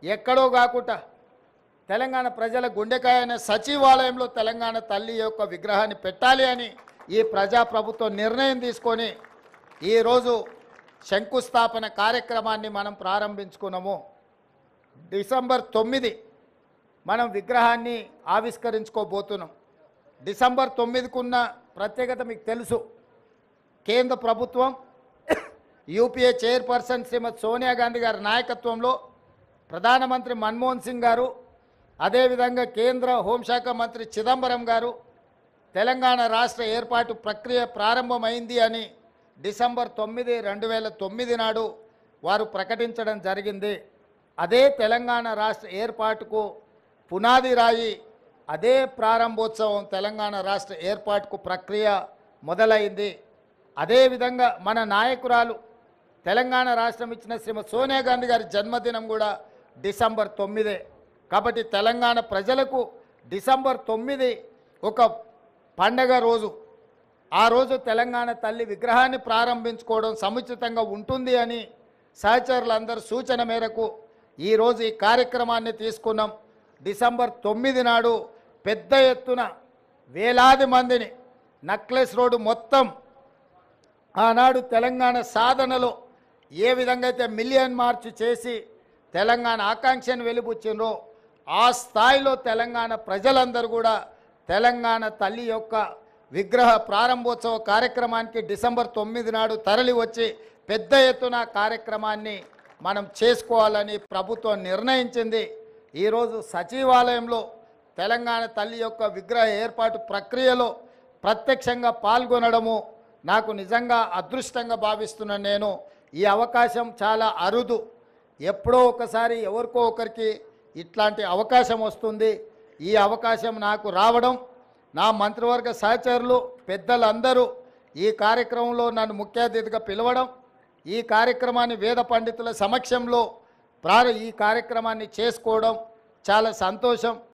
ఎక్కడో కాకుండా తెలంగాణ ప్రజల గుండెకాయ సచివాలయంలో తెలంగాణ తల్లి యొక్క విగ్రహాన్ని పెట్టాలి అని ఈ ప్రజాప్రభుత్వం నిర్ణయం తీసుకొని ఈరోజు శంకుస్థాపన కార్యక్రమాన్ని మనం ప్రారంభించుకున్నాము. డిసెంబర్ 9 మనం విగ్రహాన్ని ఆవిష్కరించుకోబోతున్నాం. డిసెంబర్ 9కున్న ప్రత్యేకత మీకు తెలుసు. కేంద్ర ప్రభుత్వం యూపీఏ చైర్పర్సన్ శ్రీమతి సోనియా గాంధీ గారి నాయకత్వంలో ప్రధానమంత్రి మన్మోహన్ సింగ్ గారు, అదేవిధంగా కేంద్ర హోంశాఖ మంత్రి చిదంబరం గారు తెలంగాణ రాష్ట్ర ఏర్పాటు ప్రక్రియ ప్రారంభమైంది అని డిసెంబర్ 9, 2009 నాడు వారు ప్రకటించడం జరిగింది. అదే తెలంగాణ రాష్ట్ర ఏర్పాటుకు పునాది రాయి, అదే ప్రారంభోత్సవం తెలంగాణ రాష్ట్ర ఏర్పాటుకు ప్రక్రియ మొదలైంది. అదేవిధంగా మన నాయకురాలు తెలంగాణ రాష్ట్రం ఇచ్చిన శ్రీమతి సోనియా గాంధీ గారి జన్మదినం కూడా డిసెంబర్ 9. కాబట్టి తెలంగాణ ప్రజలకు డిసెంబర్ 9 ఒక పండగ రోజు. ఆ రోజు తెలంగాణ తల్లి విగ్రహాన్ని ప్రారంభించుకోవడం సముచితంగా ఉంటుంది అని సహచరులందరూ సూచన మేరకు ఈరోజు ఈ కార్యక్రమాన్ని తీసుకున్నాం. డిసెంబర్ 9 నాడు పెద్ద ఎత్తున వేలాది మందిని నక్లెస్ రోడ్డు మొత్తం ఆనాడు తెలంగాణ సాధనలో ఏ విధంగా అయితే మిలియన్ మార్చ్ చేసి తెలంగాణ ఆకాంక్షను వెలిబుచ్చినో ఆ స్థాయిలో తెలంగాణ ప్రజలందరూ కూడా తెలంగాణ తల్లి యొక్క విగ్రహ ప్రారంభోత్సవ కార్యక్రమానికి డిసెంబర్ 9 నాడు తరలి వచ్చి పెద్ద ఎత్తున కార్యక్రమాన్ని మనం చేసుకోవాలని ప్రభుత్వం నిర్ణయించింది. ఈరోజు సచివాలయంలో తెలంగాణ తల్లి యొక్క విగ్రహ ఏర్పాటు ప్రక్రియలో ప్రత్యక్షంగా పాల్గొనడము నాకు నిజంగా అదృష్టంగా భావిస్తున్నాను. నేను ఈ అవకాశం చాలా అరుదు. ఎప్పుడో ఒకసారి ఎవరికో ఒకరికి ఇట్లాంటి అవకాశం వస్తుంది. ఈ అవకాశం నాకు రావడం, నా మంత్రివర్గ సహచరులు పెద్దలందరూ ఈ కార్యక్రమంలో నన్ను ముఖ్య అతిథిగా పిలవడం, ఈ కార్యక్రమాన్ని వేద పండితుల సమక్షంలో ఈ కార్యక్రమాన్ని చేసుకోవడం చాలా సంతోషం.